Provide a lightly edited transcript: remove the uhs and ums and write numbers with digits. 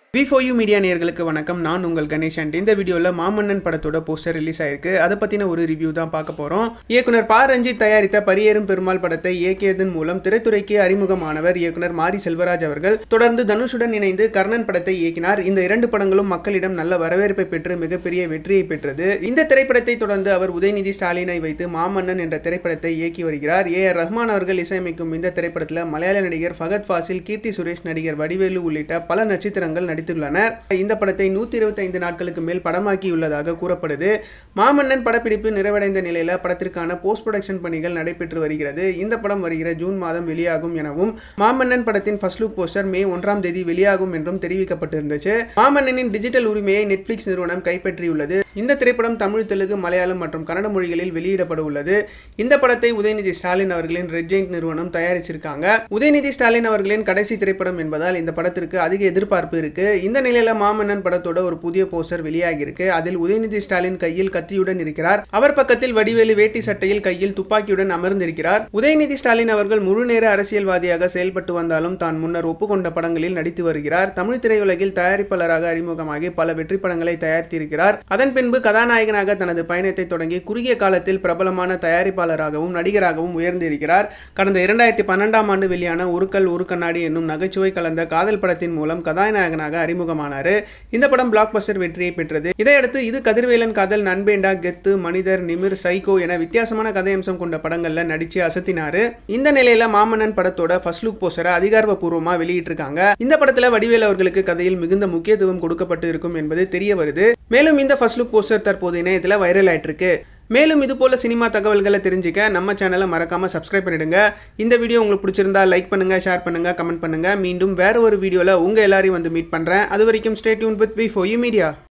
V4U media நேயர்களுக்கு வணக்கம். நான் உங்கள் கணேஷ். இந்த வீடியோல மாமன்னன் படத்தோட போஸ்டர் ரிலீஸ் ஆயிருக்கு. அதை பத்தின ஒரு ரிவ்யூ தான் பார்க்க போறோம். இயக்குனர் பா ரஞ்சித் தயாரித்த பரியேறும் பெருமாள் படத்தை இயக்கியதன் மூலம் திரைத்துறைக்கு அறிமுகமானவர் இயக்குனர் மாரி செல்வராஜ் அவர்கள். தொடர்ந்து தனுஷுடன் இணைந்து கர்ணன் படத்தை இயக்கினார். இந்த இரண்டு படங்களும் மக்களிடம் நல்ல வரவேற்பை பெற்று மிகப்பெரிய வெற்றியை பெற்றது. இந்த திரைப்படத்தை தொடர்ந்து அவர் உதயநிதி ஸ்டாலினை வைத்து மாமன்னன் என்ற திரைப்படத்தை இயக்கி வருகிறார். ARRahman அவர்கள் இசையமைக்கும் இந்த திரைப்படத்தில் மலையாள நடிகர் ஃபகத் ஃபாசில், கீர்த்தி சுரேஷ், நடிகர் வடிவேலு உள்ளிட்ட பல நட்சத்திரங்கள் நடித்துள்ளனர். இந்த படத்தை 125 நாட்களுக்கு மேல் படமாக்கியுள்ளதாக கூறப்படுது. மாமன்னன் படப்பிடிப்பு நிறைவடைந்த நிலையில படத்திற்கான போஸ்ட் ப்ரொடக்ஷன் பணிகள் நடைபெற்று வருகிறது. இந்த படம் வருகிற ஜூன் மாதம் வெளியாகும் எனவும், மாமன்னன் படத்தின் ஃபர்ஸ்ட் லுக் போஸ்டர் மே 1ஆம் தேதி வெளியாகும் என்றும் தெரிவிக்கப்பட்டிருந்துச்சு. மாமன்னனின் டிஜிட்டல் உரிமையை நெட்ஃபிளிக்ஸ் நிறுவனம் கைப்பற்றியுள்ளது. இந்த திரைப்படம் தமிழ், தெலுங்கு, மலையாளம் மற்றும் கன்னட மொழிகளில் வெளியிடப்பட உள்ளது. இந்த படத்தை உதயநிதி ஸ்டாலின் அவர்களின் ரெட் ஜெயிண்ட் நிறுவனம் தயாரிச்சிருக்காங்க. உதயநிதி ஸ்டாலின் அவர்களின் கடைசி திரைப்படம் என்பதால் இந்த படத்திற்கு அதிக எதிர்பார்ப்பு இருக்கு. இந்த நிலையில மாமன்னன் படத்தோட ஒரு புதிய போஸ்டர் வெளியாகி இருக்கு. அதில் உதயநிதி ஸ்டாலின் கையில் கத்தியுடன் இருக்கிறார். அவர் பக்கத்தில் வடிவேலு வேட்டி சட்டையில் கையில் துப்பாக்கியுடன் அமர்ந்திருக்கிறார். உதயநிதி ஸ்டாலின் அவர்கள் முழுநேர அரசியல்வாதியாக செயல்பட்டு வந்தாலும் தான் முன்னர் ஒப்புக்கொண்ட படங்களில் நடித்து வருகிறார். தமிழ் திரையுலகில் தயாரிப்பாளராக அறிமுகமாகி பல வெற்றி படங்களை தயாரித்திருக்கிறார். அதன் பின்பு கதாநாயகனாக தனது பயணத்தை தொடங்கி குறுகிய காலத்தில் பிரபலமான தயாரிப்பாளராகவும் நடிகராகவும் உயர்ந்திருக்கிறார். கடந்த 2012ஆம் ஆண்டு வெளியான ஒரு கல் ஒரு கண்ணாடி என்னும் நகைச்சுவை கலந்த காதல் படத்தின் மூலம் கதாநாயகனாக அறிமுகமானார். இந்த படம் பிளாக் பஸ்டர் வெற்றியை பெற்றது. இதையடுத்து இது கதிர்வேலன் காதல், நண்பேண்டா, கெத்து, மனிதர், நிமிர், சைக்கோ என வித்தியாசமான கதையம்சம் கொண்ட படங்கள்ல நடிச்சு அசத்தினாரு. இந்த நிலையில மாமன்னன் படத்தோட ஃபர்ஸ்ட் லுக் போஸ்டரை அதிகாரப்பூர்வமா வெளியிட்டிருக்காங்க. இந்த படத்துல வடிவேலு அவர்களுக்கு கதையில் மிகுந்த முக்கியத்துவம் கொடுக்கப்பட்டு இருக்கும் என்பது தெரிய வருது. மேலும் இந்த ஃபர்ஸ்ட் லுக் போஸ்டர் தற்போது இணையத்துல வைரல் ஆயிட்டு இருக்கு. மேலும் இது போல சினிமா தகவல்களை தெரிஞ்சுக்க நம்ம சேனலை மறக்காம சப்ஸ்கிரைப் பண்ணிடுங்க. இந்த வீடியோ உங்களுக்கு பிடிச்சிருந்தா லைக் பண்ணுங்க, ஷேர் பண்ணுங்க, கமெண்ட் பண்ணுங்க. மீண்டும் வேற ஒரு வீடியோல உங்க எல்லாரையும் வந்து மீட் பண்றேன். அது வரைக்கும் stay tuned with V4U media.